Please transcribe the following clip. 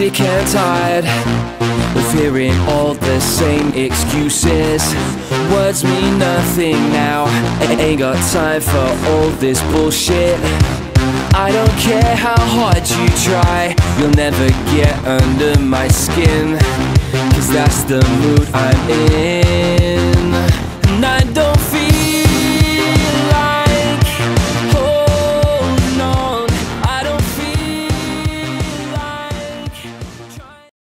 sick and tired of hearing all the same excuses. Words mean nothing now, ain't got time for all this bullshit. I don't care how hard you try, you'll never get under my skin, 'cause that's the mood I'm in.